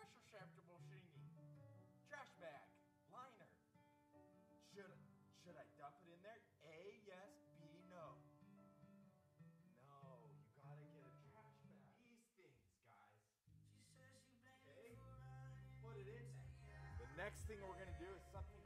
susceptible singing. Trash bag, liner. Should I dump it in there? A, yes, B, no. No, you gotta get a trash bag. These things, guys. Okay, put it in there. The next thing we're gonna do is something